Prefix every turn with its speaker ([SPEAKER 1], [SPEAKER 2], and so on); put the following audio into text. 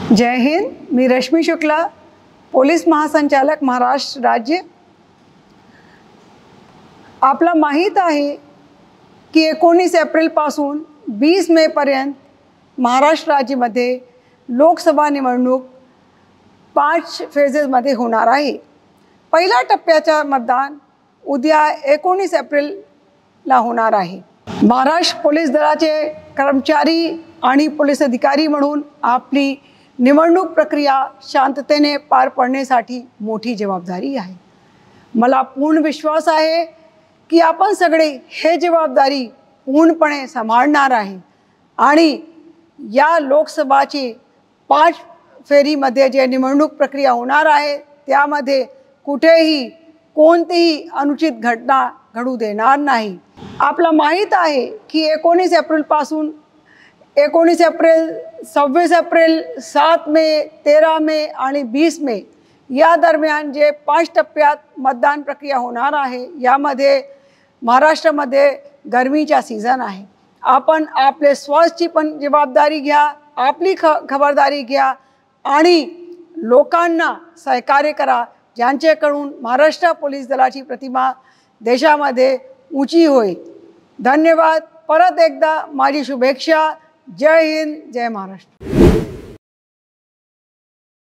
[SPEAKER 1] जय हिंद। मी रश्मी शुक्ला, पोलीस महासंचालक महाराष्ट्र राज्य। आपला माहीत आहे की 19 एप्रिलपासून 20 मेपर्यंत महाराष्ट्र राज्यामध्ये लोकसभा निवडणूक 5 फेजेसमध्ये होणार आहे। पहिल्या टप्प्याचा मतदान उद्या 19 एप्रिलला होणार आहे। महाराष्ट्र पोलीस दलाचे कर्मचारी आणि पोलीस अधिकारी म्हणून आपली निवडणूक प्रक्रिया शांततेने पार पाडण्यासाठी मोठी जबाबदारी आहे। मला पूर्ण विश्वास आहे की आपण सगळे हे जबाबदारी पूर्णपणे सांभाळणार आहे आणि या लोकसभाची 5 फेरीमध्ये जे निवडणूक प्रक्रिया होणार आहे त्यामध्ये कुठेही कोणतीही अनुचित घटना घडू देणार नाही। आपला माहीत आहे की 19 एप्रिलपासून 19 एप्रिल, 26 एप्रिल, 7 मे, 13 मे आणि 20 मे या दरम्यान जे 5 टप्प्यात मतदान प्रक्रिया होणार आहे यामध्ये महाराष्ट्रामध्ये गरमीचा सीझन आहे। आपण आपले स्वास्थ्याची पण जबाबदारी घ्या, आपली खबरदारी घ्या आणि लोकांना सहकार्य करा ज्यांच्याकडून महाराष्ट्र पोलीस दलाची प्रतिमा देशामध्ये ऊंची होईल। धन्यवाद। परत एकदा माझी शुभेच्छा। जय हिंद, जय महाराष्ट्र।